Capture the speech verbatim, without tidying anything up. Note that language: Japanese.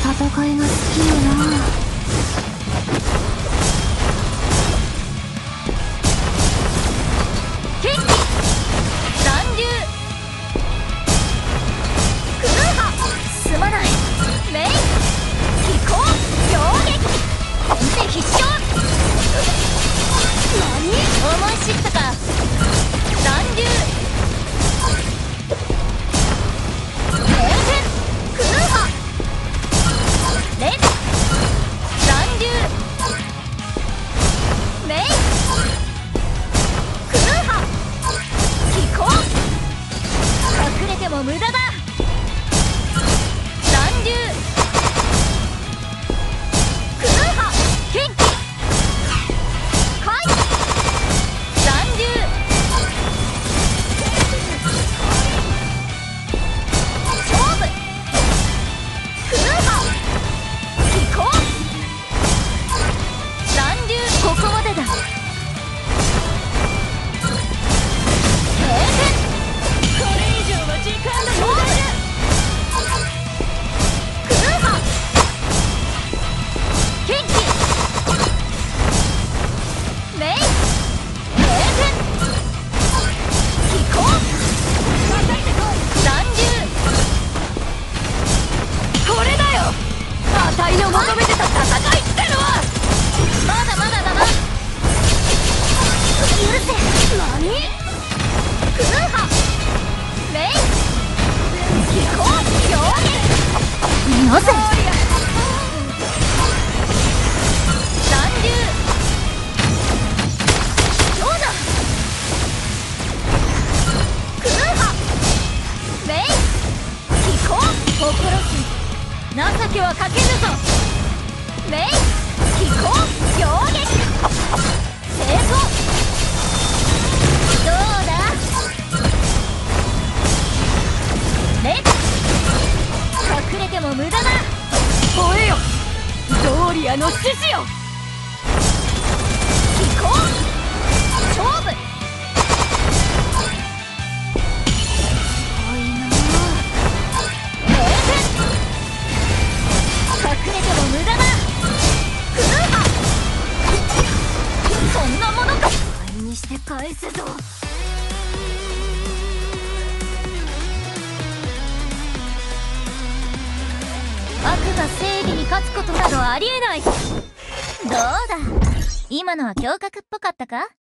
戦いが好きよな。 剣気残留クルーハすまない。メイ飛行両撃先手必勝。何思い知ったか。残留停戦クルーハレッ残留メイクルーハ飛行隠れても無駄だ。残留クルーハ剣気回残留勝負クルーハ飛行残留ここまでだ。停戦これ以上は時間の無駄だ。クルーハ剣気メイ停戦飛行残留これだよあたいの求めてた戦いってのは。まだまだだな。許せ。何クルーハメイ飛行両撃なぜ残留どうだクルーハメイ飛行心し情けはかけぬぞ。メイ飛行両撃成功。どうだレッ隠れても無駄だ。吠えよドーリアの獅子よ。飛行勝負遠いな停戦隠れても無駄だ。クルーハそんなものか。倍にして返すぞ。悪が正義に勝つことなどありえない。どうだ今のは驚愕っぽかったか。